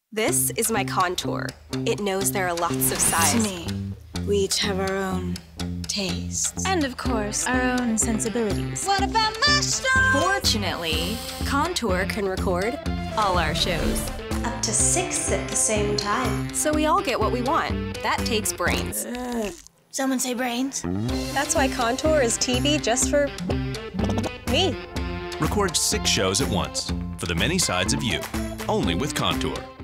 This is my Contour. It knows there are lots of sides. To me, we each have our own tastes. And of course, our own sensibilities. What about my style? Fortunately, Contour can record all our shows. Up to 6 at the same time. So we all get what we want. That takes brains. Someone say brains? That's why Contour is TV just for me. Record 6 shows at once for the many sides of you, only with Contour.